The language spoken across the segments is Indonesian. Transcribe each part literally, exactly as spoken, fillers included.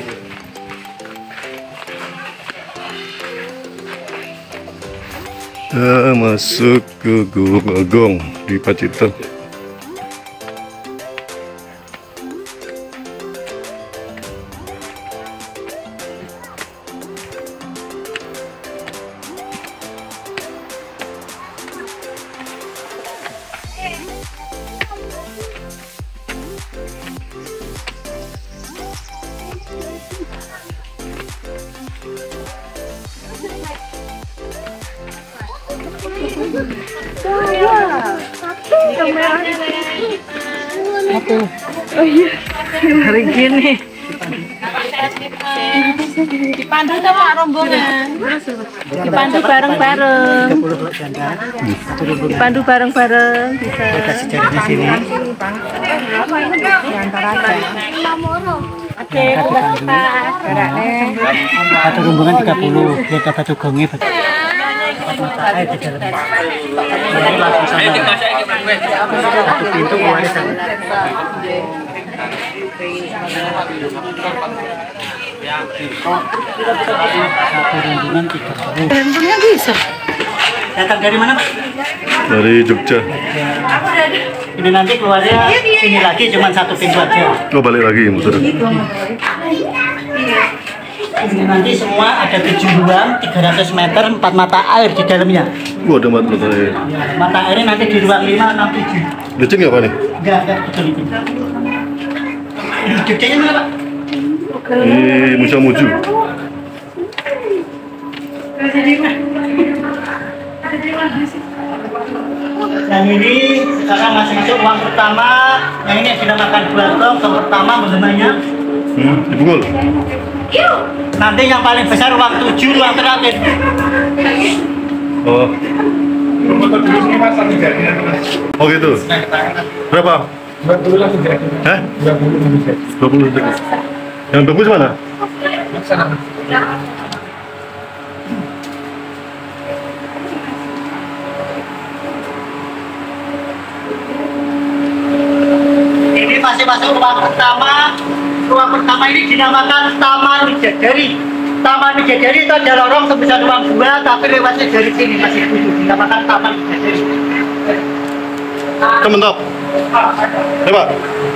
Kita masuk ke Gunung Agung di Pacitan. Oh iya, hari gini dipandu sama rombongan, dipandu bareng-bareng, dipandu bareng-bareng bisa. Sejarahnya sini. Oke, udah kita. Satu rombongan tiga puluh, biar dapat dugongnya. Ayo di dalam. Satu pintu keluar sana. Satu rombongan tiga puluh. Handphonenya bisa. Datang dari mana, Pak? Dari Jogja. Ini nanti keluarnya sini lagi cuma satu pintu aja. Oh, balik lagi muter. Ini nanti semua ada tujuh ruang, tiga ratus meter, empat mata air di dalamnya. Wah, ada mata air. Mata airnya nanti di ruang lima, enam, tujuh. Licin nggak Pak nih? Enggak, enggak betul itu. Jogjanya mana, Pak? Di Musa Muju. Yang ini sekarang masih masuk ruang pertama. Yang ini dinamakan dua tong, tong pertama bagaimana? Hmm, dipukul. Nanti yang paling besar ruang tujuh, ruang terakhir. Oh. Oh gitu. Berapa? dua puluh lah sudah. Hah? dua puluh menit. dua puluh detik. Yang bagus mana? Sana. Ini masih masuk ruang pertama. Ruang pertama ini dinamakan Taman Widadari. Taman Widadari itu ada lorong sebesar ruang dua, tapi lewatnya dari sini masih tujuh. Dinamakan Taman Widadari. Kementok. Ya Pak.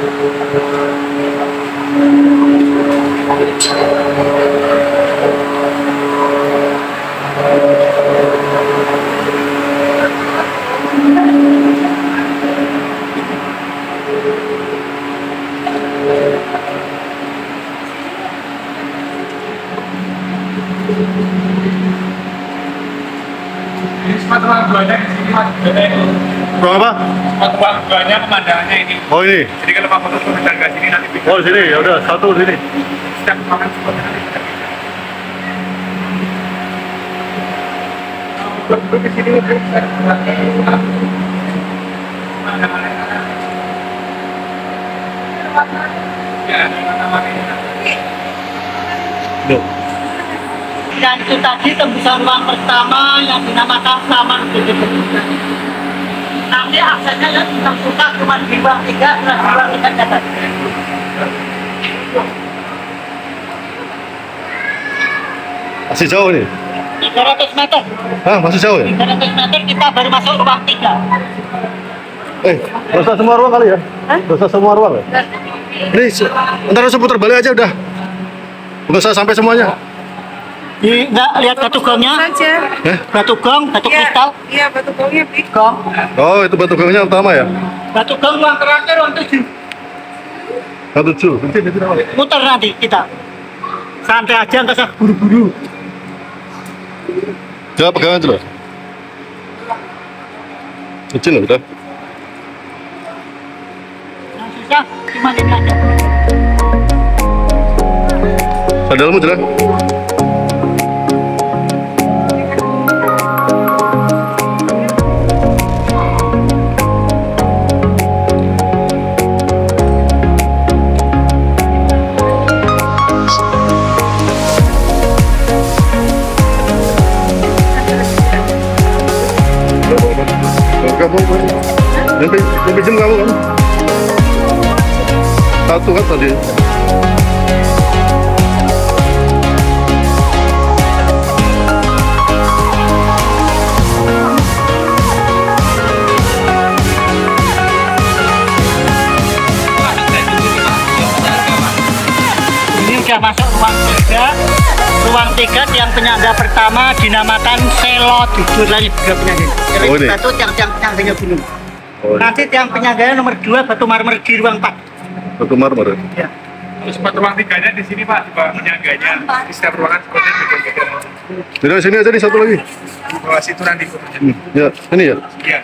Ini sepatu ruang duanya di sini mas. Ruang apa? Sepatu ruang duanya pemandangannya ini. Oh ini. Jadi kalau kamu tuh mendadak ke sini nanti bisa. Oh di sini. Ya udah satu di sini. Setiap ruangan sepatunya nanti bisa. Kalau ke sini bisa. Ya, mana-mana ini. Duh. Dan itu tadi tembusan ruang pertama yang dinamakan Taman Widadari. Nanti aksesnya yang terbuka cuma di ruang tiga, dan ruang tiga catat. Masih jauh nih. tiga ratus meter. Hah, masih jauh ya? tiga ratus meter kita baru masuk ruang tiga. Eh, nggak usah semua ruang kali ya? Nggak usah semua ruang ya? Ini se- ntar seputar balik aja udah. Nggak usah sampai semuanya. Di, enggak lihat batu gongnya? Saja. Eh? Batu gong, batu kristal. Iya, batu gongnya big. Gong. Oh, itu batu gongnya utama ya? Batu gong ruang terakhir, ruang tujuh. Satu tujuh. Nanti nanti nama. Muter nanti kita. Santai aja, nggak usah buru-buru. Coba pegangan aja loh. Kecil loh udah. Yang susah cuma ini aja. Sandalmu jelas. Kamu, nanti nanti jam kamu kan? Satu kan tadi. tiga, ruang tiga tiang penyangga pertama dinamakan selo jujur lagi tiga penyangga. Jadi Oh, ini? batu tiang-tiang penyangganya gunung. Oh, Nanti tiang penyangganya nomor dua batu marmer di ruang empat. batu marmer. Ya. Terus buat ruang tiganya di sini Pak, di bawah penyangganya. Di setiap ruangan seperti beda-beda. Tidak, sini aja nih satu lagi. Di bawah situ nanti fotonya. Hmm, ya, ini ya. Iya.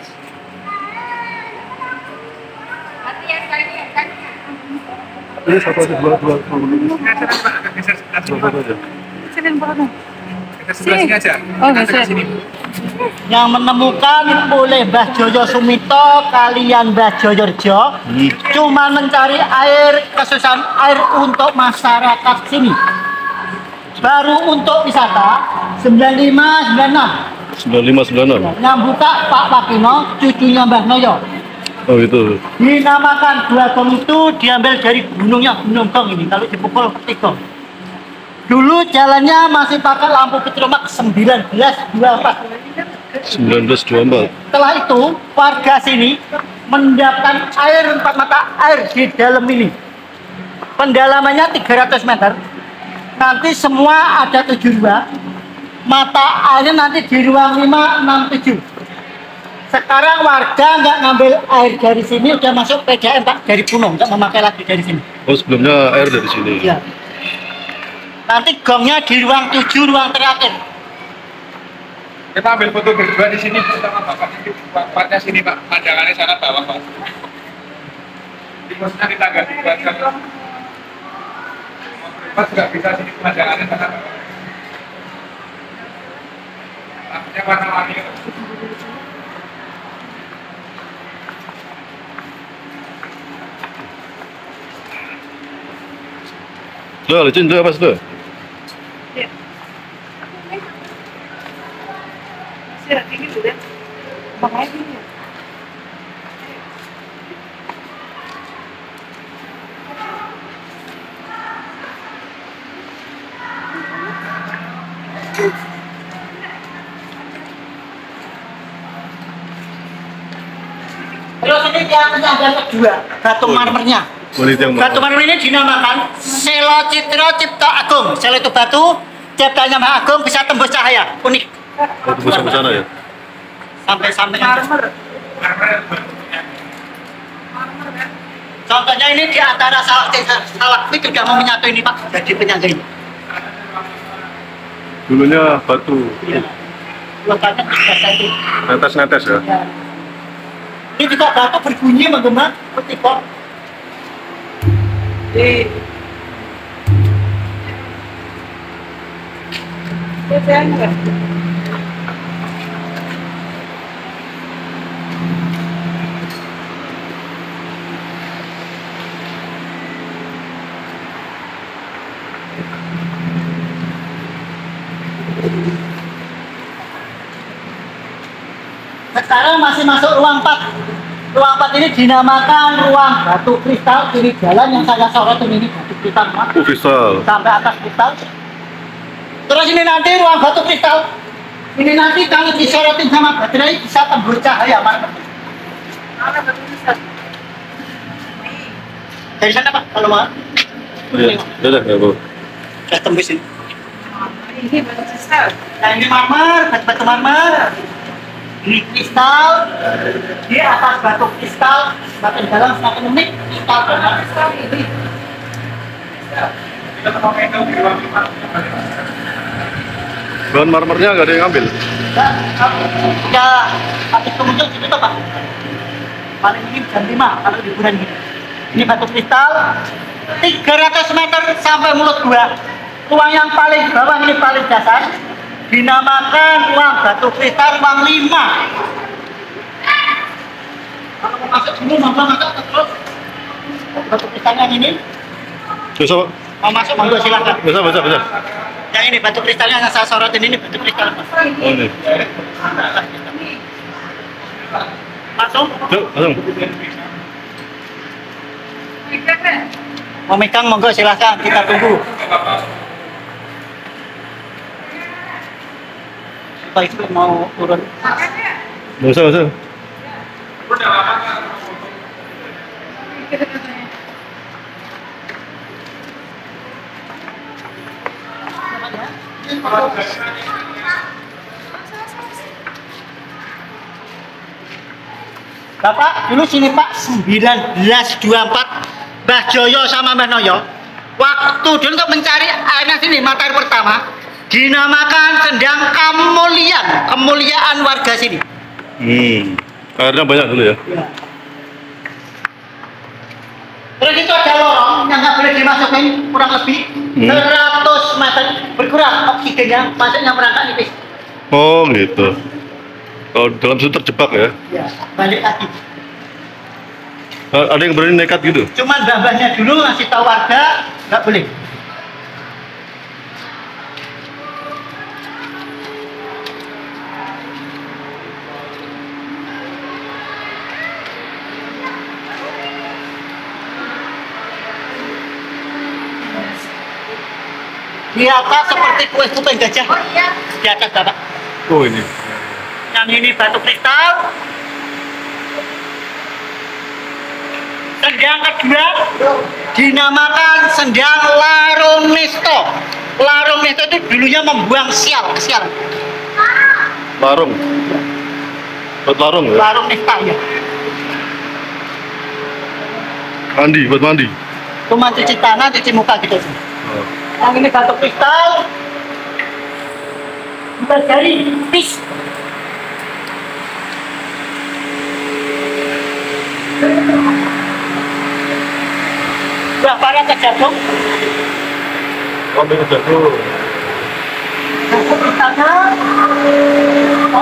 Ini satu aja, dua, dua, dua. Sini aja nanti Pak, agak geser sebelah sini Pak. Satu aja. Sini baru. Geser sebelah sini aja. Oh, Geser geser. ke sini. Yang menemukan oleh Mbah Joyo Sumito kalian Mbah Joyorjo cuma mencari air kesusahan air untuk masyarakat sini. Baru untuk wisata sembilan lima sembilan enam sembilan lima sembilan enam. yang buka Pak Pakino cucunya Mbah Noyo. Oh itu. Dinamakan dua gong itu diambil dari gunungnya Gunung Gong ini kalau dipukul peti gong. Dulu jalannya masih pakai lampu petromak sembilan belas dua puluh empat. sembilan belas dua puluh empat. Setelah itu warga sini mendapatkan air empat mata air di dalam ini. Pendalamannya tiga ratus meter. Nanti semua ada tujuh ruang. Mata airnya nanti di ruang lima, enam, tujuh. Sekarang warga nggak ngambil air dari sini, udah masuk P D A M Pak dari Gunung, nggak memakai lagi dari sini. Oh sebelumnya air dari sini. Iya. Nanti gongnya di ruang tujuh, ruang terakhir. Kita ambil foto berdua di sini sama Bapak. Nanti tempatnya sini Pak, pandangannya sana bawah Pak. Di posnya di tangga dua kan. Pak juga bisa sini pandangannya sana bawah. Lampunya warna-warni. Sudah, licin sudah apa sudah? Sini, ini dulu. Makanya ini. Terus ini yang penyangga kedua, batu marmernya. Oh, ini yang Batu marmer ini dinamakan Selo Citra Cipta Agung. Selo itu batu, ciptanya Maha Agung bisa tembus cahaya. Unik. Oh, tembus sampai sana ya. Sampai sampai. Marmer. Contohnya ini di antara salak salak itu sudah mau menyatu ini Pak, jadi penyangga ini. Dulunya batu. Iya. Letaknya tiga senti. Netes-netes ya. Ya. Ini juga batu berbunyi menggema seperti kok. Di. Ya, saya enggak. Sekarang masih masuk ruang empat. Ruang empat ini dinamakan ruang batu kristal. Ini jalan yang saya sorotin ini batu kristal Pak. Oh kristal. Sampai atas kristal. Terus ini nanti ruang batu kristal. Ini nanti kalau disorotin sama baterai bisa tembus cahaya Pak. Mana batu besar? Dari sana Pak kalau mau. Oh, iya. Udah dah, ya Bu. Saya tembus ini. Ini batu besar. Nah ini marmer, batu, batu marmer. Ini kristal. Di atas batu kristal, semakin dalam semakin unik. Kristal banget. Besar ini. Kita mau pegang di ruang lima. Bahan marmernya nggak ada yang ngambil. Nah, ya, habis kemudian situ tuh Pak. Paling ini jam lima kalau liburan gini. Ini batu kristal tiga ratus meter sampai mulut gua. Ruang yang paling bawah ini paling dasar dinamakan ruang batu kristal ruang lima. Kalau mau masuk sini, monggo masuk terus. Batu kristalnya ini, Bisa Pak? mau masuk monggo silakan. Bisa, bisa, bisa. Yang ini batu kristalnya yang saya sorotin ini batu kristal. Oh ini. Masuk. Yuk, langsung. Mau megang monggo silakan, kita tunggu. Pak itu mau turun. Nggak usah, nggak usah. Bapak, dulu sini Pak, sembilan belas dua puluh empat Mbah Joyo sama Mbah Noyo. Waktu dulu untuk mencari airnya sini, mata air pertama, dinamakan sendang kemuliaan, kemuliaan warga sini. Hmm. Airnya banyak dulu ya. Ya. Terus itu ada lorong yang nggak boleh dimasukin kurang lebih Hmm. seratus meter berkurang oksigennya, masuknya merangkak nipis. Oh gitu. Kalau dalam situ terjebak ya. Ya, balik lagi. A- Ada yang berani nekat gitu? Cuman mbah-mbahnya dulu ngasih tahu warga nggak boleh. Di atas seperti kue kuping gajah. Oh iya. Di atas Bapak. Oh ini. Yang ini batu kristal. Sendang kedua dinamakan sendang Larumisto. Larumisto itu dulunya membuang sial, sial. Larung. Buat larung ya? Larumista ya. Mandi, buat mandi. Cuma cuci tangan, cuci muka gitu. Oh. Yang ini batu kristal. Bukan dari pis. Berapa rata jatuh? Ambil jatuh. Batu kristalnya. Oh.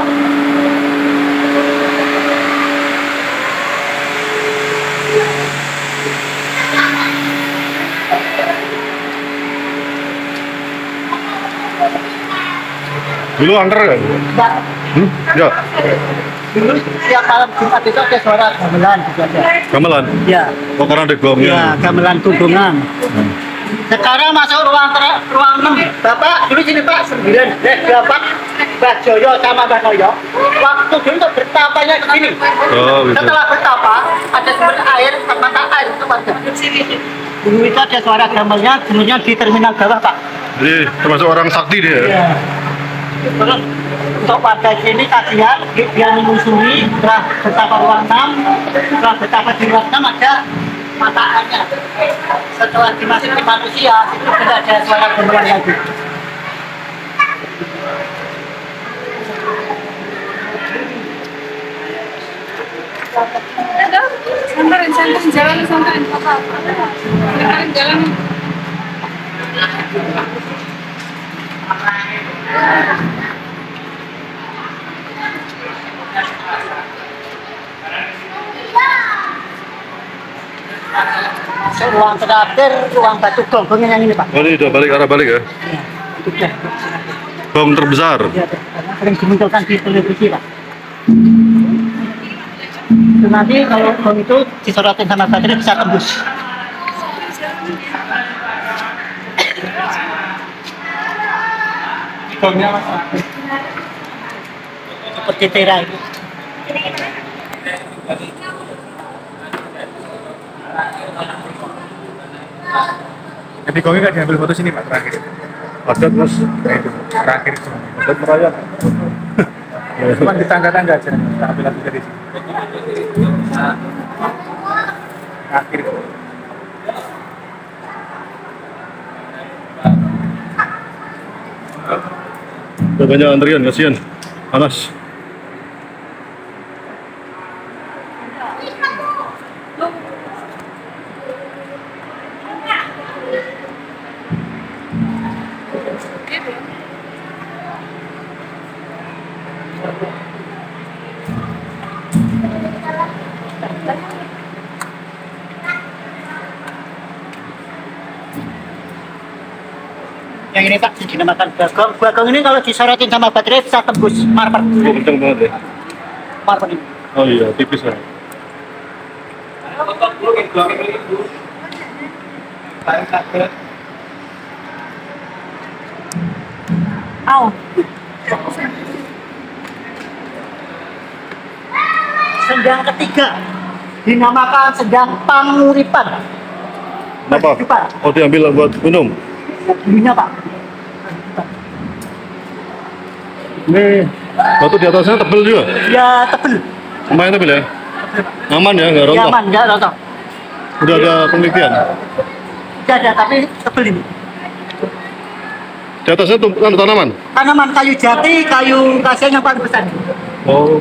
Dulu angker kan? Enggak. Hmm? Ya. Dulu setiap malam Jumat itu ada suara gamelan juga ada. Gamelan. Ya, Oh karena ada gongnya. ya gamelan kumbungan. Hmm. Sekarang masuk ruang ter ruang enam. Bapak, dulu sini Pak, sembilan. Eh, Bapak, Mbah Joyo sama Mbah Noyo. Waktu dulu untuk bertapanya ke sini. Oh gitu. Setelah bertapa, ada sumber air, mata air itu warga. Dulu itu ada suara gamelnya, dulunya di terminal bawah Pak. Jadi termasuk orang sakti dia. Ya. Terus untuk warga sini kasihan, dia menyusuri, setelah betapa ruang enam, setelah betapa di ruang enam ada mata airnya. Setelah dimasuki manusia, itu tidak ada suara gemuruh lagi. Ada, santarin, santarin jalan, santarin apa? Santarin jalan. Masuk ruang terakhir, ruang batu gonggongnya yang ini Pak. Oh ini udah balik arah balik ya. Ya, itu sudah. Gong terbesar. Ya, karena sering dimunculkan di televisi Pak. Itu nanti kalau gong itu disorotin sama baterai bisa tembus. Gongnya mas. Seperti tirai. Jadi gongnya nggak diambil foto sini pak terakhir. Ada terus. Nah, itu terakhir itu. Ada merayap. Cuma di tangga-tangga aja. Kita ambil lagi dari sini. Terakhir. Udah banyak antrian, kasihan. Panas. Yang ini Pak, dinamakan bagong. Bagong ini kalau disorotin sama baterai bisa tembus marmer. Oh, kenceng banget ya. Marmer ini. Oh iya, tipis lah. Au. Sendang ketiga dinamakan sendang panguripan. Kenapa? Kehidupan. Oh diambil buat minum. Dulunya Pak. Ini batu di atasnya tebel juga. Ya tebel. Lumayan tebel ya. Aman ya, nggak rontok. Nyaman, nggak rontok. Udah ada penelitian. Tidak ada, tapi tebel ini. Di atasnya tuh kan tanaman. Tanaman kayu jati, kayu kasen yang paling besar. Oh.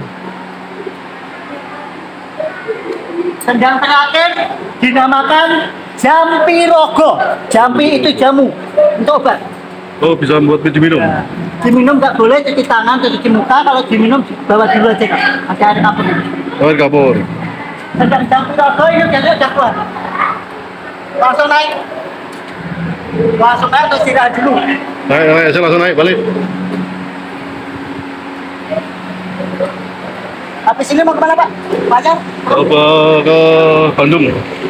Sendang terakhir dinamakan Jampi Rogo. Jampi itu jamu untuk obat. Oh, bisa buat diminum. Ya. Diminum nggak boleh cuci tangan, cuci muka. Kalau diminum bawa dulu aja kak. Ada air kapur. Air kapur. Sendang Jampi Rogo ini jadi udah keluar. Langsung naik. Langsung naik atau istirahat dulu. Naik, naik, saya langsung naik balik. Habis ini mau kemana pak? Pacar? Ke, ke Bandung.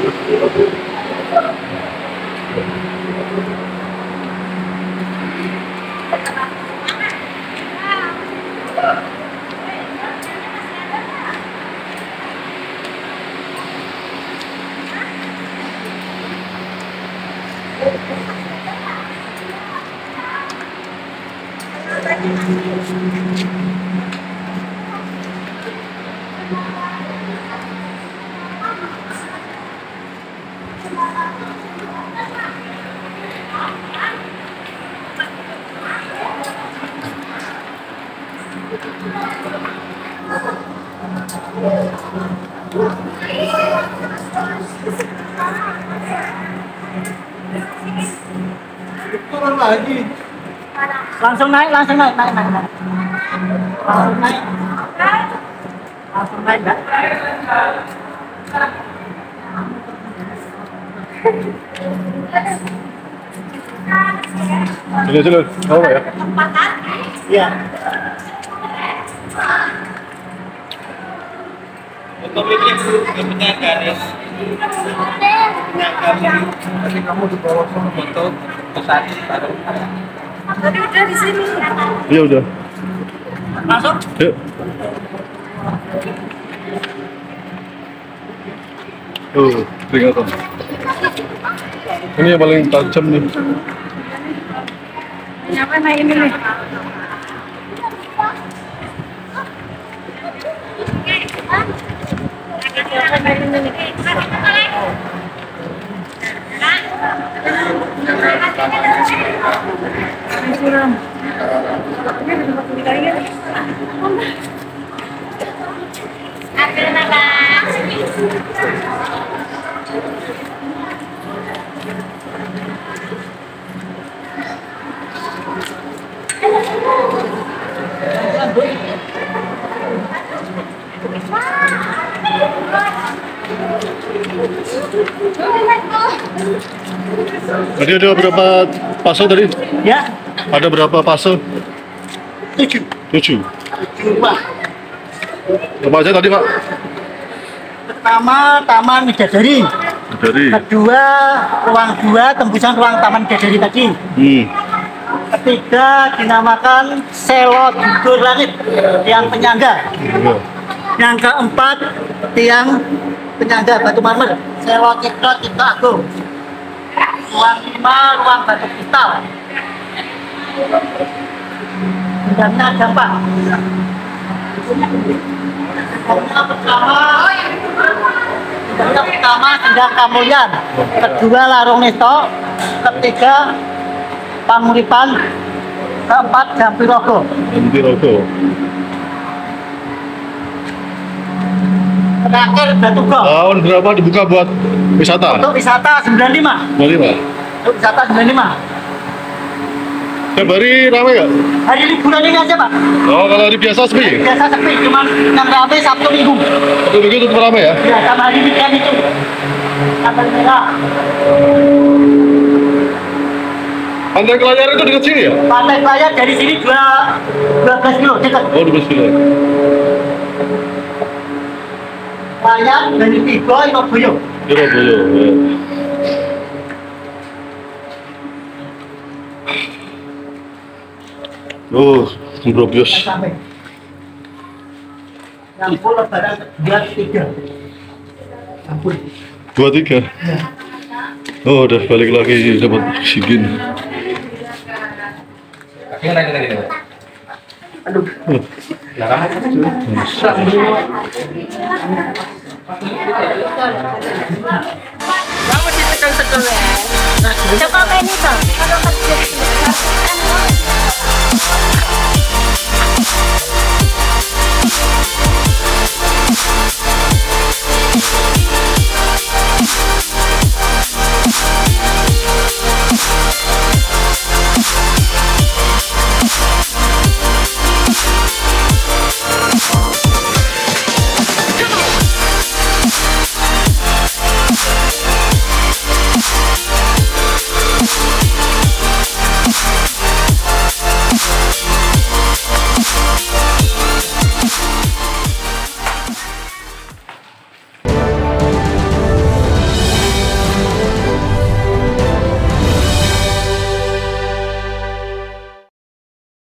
Turun lagi. Langsung naik, langsung naik, naik, naik, naik. Langsung naik. Langsung naik, Mbak. Sini, sini. Oh ya. Iya. Nanti kamu dibawa sama foto pesan baru. Tadi udah di sini. Iya udah. Langsung. Yuk. Oh, peringatan. Ini yang paling tajam nih. Siapa naik ini nih? Siapa naik ini nih? Suram. Ini ada tempat tinggalnya. Ambil nafas. Tadi ada berapa fase tadi? Ya. Ada berapa fase? Tujuh. Tujuh. Tujuh, Pak. Apa aja tadi, Pak? Pertama, Taman Bidadari. Dari. Kedua, ruang dua, tembusan ruang Taman Bidadari tadi. Hmm. Ketiga, dinamakan Selo Gugur Langit, tiang penyangga. Iya. Yang keempat, tiang penyangga batu marmer, Selo Citra Citra Agung. Ruang lima, ruang batu kristal. Bidangnya gampang. Bidangnya pertama, bidangnya pertama Sendang Kamulyan. Kedua, Larung Nesto. Ketiga, Panguripan. Keempat, Jampi Rogo. Jampi Rogo. Terakhir, Batu Gong. Tahun berapa dibuka buat wisata? Untuk wisata sembilan puluh lima. Bali, Pak. Untuk wisata sembilan puluh lima. Tiap hari ramai nggak? Hari liburan ini aja, Pak. Oh, kalau hari biasa sepi? Biasa sepi, cuma yang ramai Sabtu Minggu. Itu begitu tetap ramai ya? Ya, sama hari weekend itu. Tanggal merah. Pantai Kelayar itu dekat sini ya? Pantai Kelayar dari sini dua belas kilo dekat. Oh, dua belas kilo. Kelayar dari Tigo, Inoboyo. Surabaya. Ya. Oh, Ambrobios. Sampai. Yang full lebaran dua tiga. Ampun. Dua tiga. Oh, udah balik lagi dapat oksigen. Kaki naik lagi nih. Kamu ditekan-tekan ya. Coba kayak ini toh. Kalau kecil